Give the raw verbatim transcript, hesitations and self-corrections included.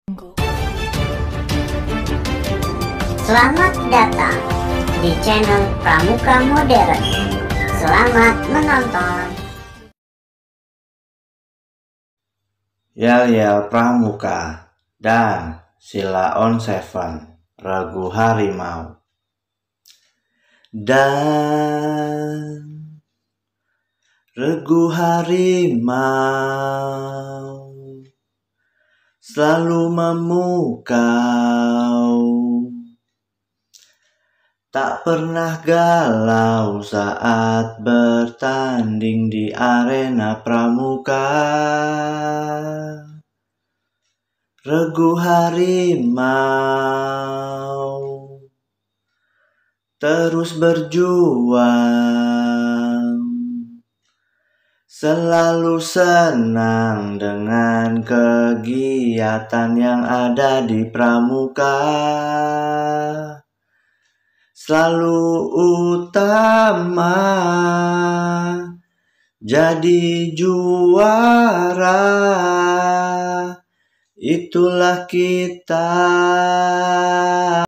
Selamat datang di channel Pramuka Modern. Selamat menonton. Yel Yel Pramuka dan Sheila on Seven, Regu Harimau. Dan Regu harimau selalu memukau, tak pernah galau saat bertanding di arena pramuka. Regu harimau terus berjuang, selalu senang dengan kegiatan yang ada di pramuka. Selalu utama, jadi juara, itulah kita.